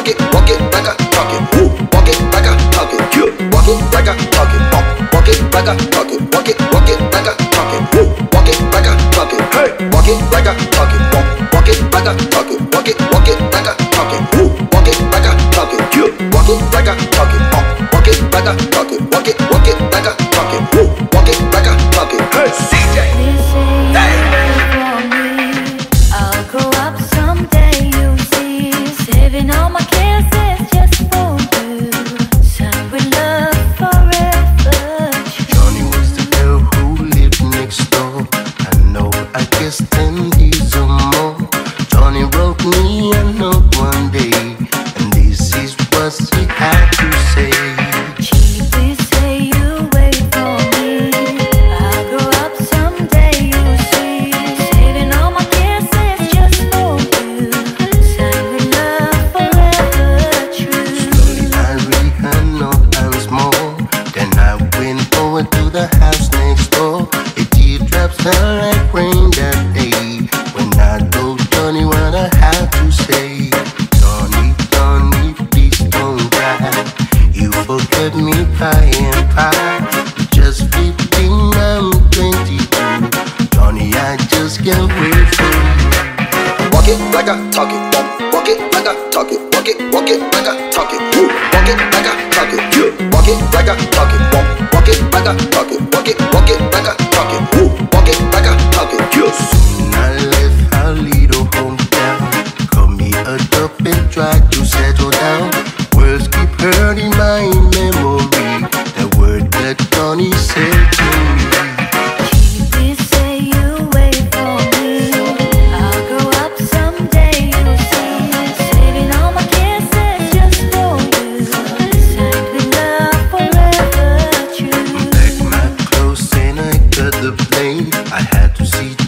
walk it like I talk it. Walk it like I talk it. Walk it like I talk it. Walk it like I talk it. Walk it like I talk it. Walk it like I talk it. Walk it like I talk it. Walk it like I talk it. Walk it like I talk it. Walk it like I talk it. Walk it like I talk it. Walk it like I talk it. Walk it like I talk it. Walk it like I talk it. CJ. I'll grow up someday, you'll see. Saving all my kisses just for you. Signed with love forever. Johnny was the girl who lived next door. I know, I guess 10 years or more. Johnny wrote me a note one day, and this is what he had to say. Please say you wait for me. I'll grow up someday, you'll see. Saving all my kisses just for you. Signed with love forever true. Slowly I read her note once more. Then I went over to the house next door. A teardrops fell like rain that day when I told Johnny what I had to say. Johnny, please don't cry. You forget me pie and pie. Just 15, I'm 22. Johnny, I just can't wait for you. Walk it like I talk it. Walk it like I talk it. Walk it like I talk it. Walk it like I talk it. Walk it like I talk it. Walk it like I talk it. Walk it like I talk it. Walk it like I talk it. Soon I left our little hometown. Called me a dope and tried to settle down. Words keep hurting my memory. The word that Johnny said to me. Please say you wait for me. I'll grow up someday, you'll see. Saving all my kisses just for you. Signed with love forever true. Packed my clothes and I cut the plane. I had to see